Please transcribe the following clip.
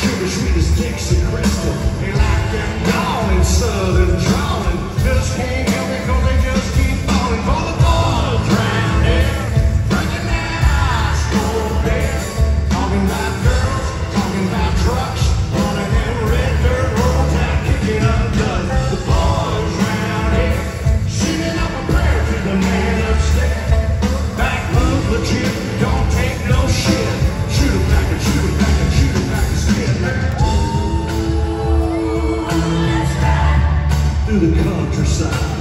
Sugar sweet as Dixie Crystal. They like them gone in southern drawing. Just can't help it 'cause they just keep falling for the boys round here. Breaking that high school bed. Talking about girls, talking about trucks. Running them red dirt roads out kicking up dust. The boys round here. Singing up a prayer to the man upstairs. Back moves legit, don't take no shit. Shoot it back and shoot it back and shoot it back and spit through the countryside.